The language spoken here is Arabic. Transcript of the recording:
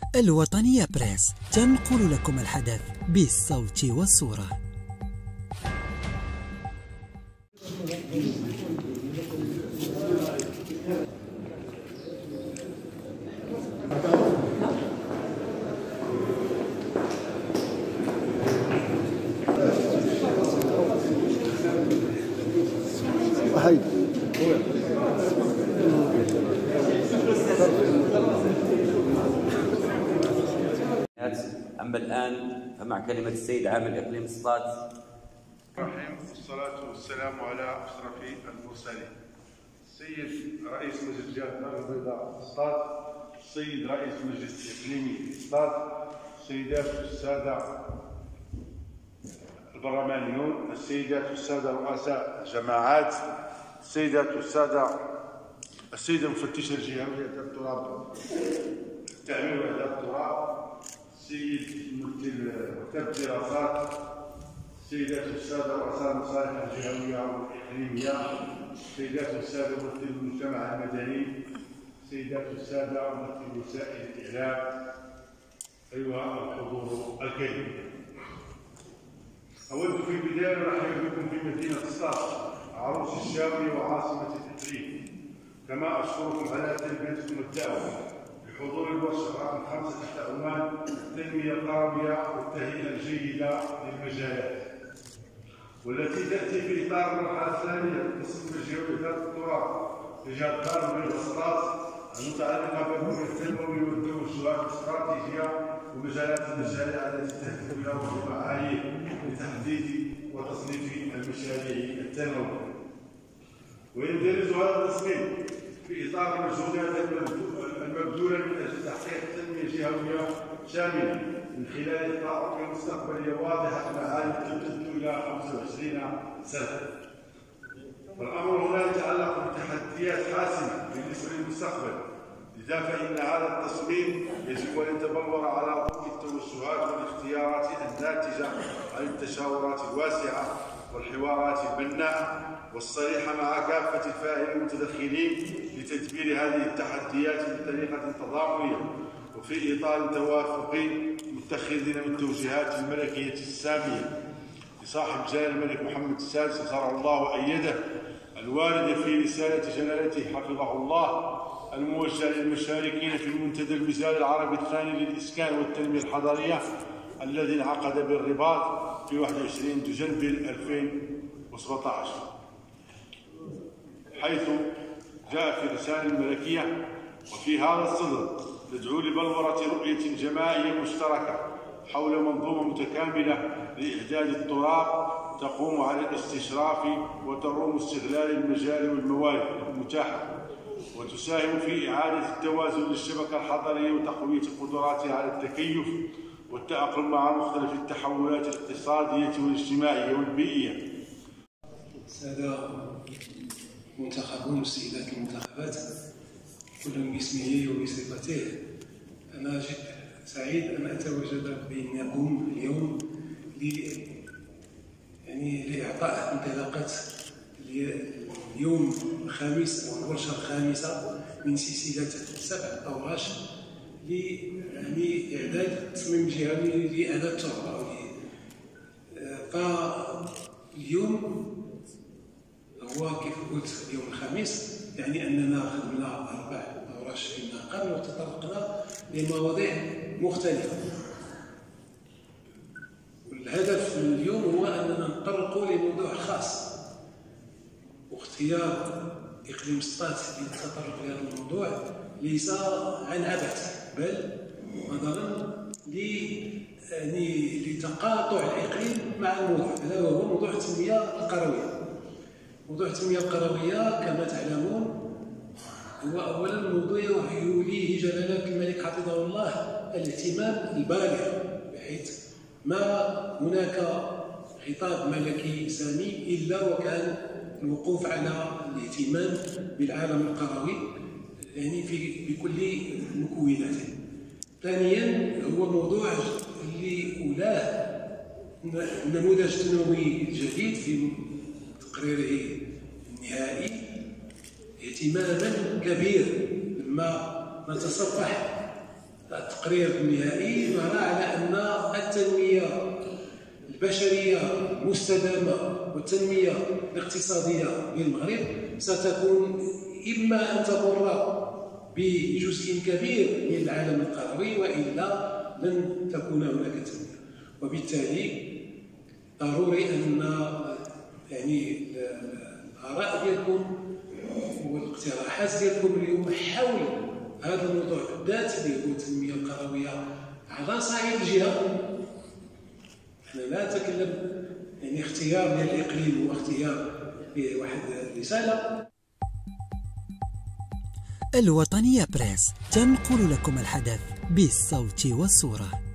الوطنية بريس تنقل لكم الحدث بالصوت والصورة. أما الآن فمع كلمة السيد عامل إقليم سطات. الرحيم، والصلاة والسلام على أشرف المرسلين. السيد رئيس مجلس جهة دار البيضاء سطات، السيد رئيس مجلس الإقليمي سطات، السيدات والسادة البرلمانيون، السيدات والسادة رؤساء الجماعات، السيدات والسادة السيد المفتش الجهوي لإعداد التراب التعمير وإعداد التراب، السيد ممثل مكتب الدراسات، السيدات والسادة رؤساء المصالح الجهوية والإقليمية، السيدات والسادة ممثل المجتمع المدني، السيدات والسادة ممثل وسائل الإعلام، أيها الحضور الكريم. أود في البداية أن أرحب بكم في مدينة سطات عروس الشاوية وعاصمة الإقليم، كما أشكركم على تلبيتكم الدعوة بحضور الورشة رقم 5 تحت عنوان التنمية القروية والتهيئة الجيدة للمجالات، والتي تأتي في إطار المرحلة الثانية للتصميم الجوي لإعداد التراب لجهة دار البيضاء سطات المتعلقة بالبنية التنموي والتوجهات الاستراتيجية ومجالات المشاريع التي تهدف إلى وضع معايير لتحديد وتصنيف المشاريع التنموية. ويندرج هذا التصميم في إطار المجهودات المبذولة من أجل تحقيق تنمية جهوية شاملة من خلال إطار رؤية مستقبلية واضحة المعالم تمتد إلى 25 سنة. والأمر هنا يتعلق بتحديات حاسمة بالنسبة للمستقبل، لذا فإن هذا التصميم يجب أن يتبلور على ضوء التوجهات والاختيارات الناتجة عن التشاورات الواسعة والحوارات البناءة والصريحة مع كافة الفاعلين المتدخلين لتدبير هذه التحديات بطريقة تضامنية وفي إطار توافقي، متخذين من التوجيهات الملكية السامية لصاحب جلالة الملك محمد السادس نصره الله وأيده الواردة في رسالة جلالته حفظه الله الموجهة للمشاركين في المنتدى المثالي العربي الثاني للإسكان والتنمية الحضرية الذي انعقد بالرباط في 21 دجنبر 2017، حيث جاء في الرسالة الملكية: وفي هذا الصدد ندعو لبلورة رؤية جماعية مشتركة حول منظومة متكاملة لإعداد التراب تقوم على الاستشراف وتروم استغلال المجال والموارد المتاحة وتساهم في إعادة التوازن للشبكة الحضرية وتقوية قدراتها على التكيف والتأقلم مع مختلف التحولات الاقتصادية والاجتماعية والبيئية. السادة المنتخبون والسيدات المنتخبات كل باسمه وبصفته، أنا جد سعيد أن أتواجد بينكم اليوم لإعطاء انطلاقة اليوم الخامس أو الورشة الخامسة من سلسلة 7 أورش لإعداد تصميم جهوي لإعداد التراب. فاليوم هو كيف قلت اليوم الخامس، يعني أننا خدمنا 4 أورش في النقل وتطرقنا لمواضيع مختلفة. والهدف اليوم هو أننا نطرقوا لموضوع خاص، واختيار إقليم سطات للتطرق لهذا الموضوع ليس عن عبث، بل نظرا لتقاطع الإقليم مع الموضوع، هذا هو موضوع التنمية القروية. موضوع التنمية القروية كما تعلمون هو أولا موضوع يوليه جلالة الملك حفظه الله الاهتمام البالغ، بحيث ما هناك خطاب ملكي سامي إلا وكان الوقوف على الاهتمام بالعالم القروي، يعني بكل مكوناته. ثانيا هو موضوع اللي أولاه النموذج التنموي الجديد في تقريره النهائي اهتماما كبيرا لما نتصفح التقرير النهائي نرى على أن التنمية البشرية المستدامة والتنمية الاقتصادية للمغرب ستكون إما أن تمر بجزء كبير من العالم القروي وإلا لن تكون هناك تنمية. وبالتالي ضروري أن يعني الآراء ديالكم والاقتراحات ديالكم اليوم حول هذا الموضوع بالذات اللي هو التنمية القروية على صعيد الجهة. أنا لا أتكلم يعني اختيار ديال الإقليم هو اختيار لواحد الرسالة. الوطنية بريس تنقل لكم الحدث بالصوت والصورة.